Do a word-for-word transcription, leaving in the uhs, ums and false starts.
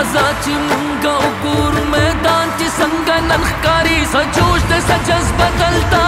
आजाची मुंगा उगूर मैदान ची संग ननखकारी सजोश ते सजस बदलता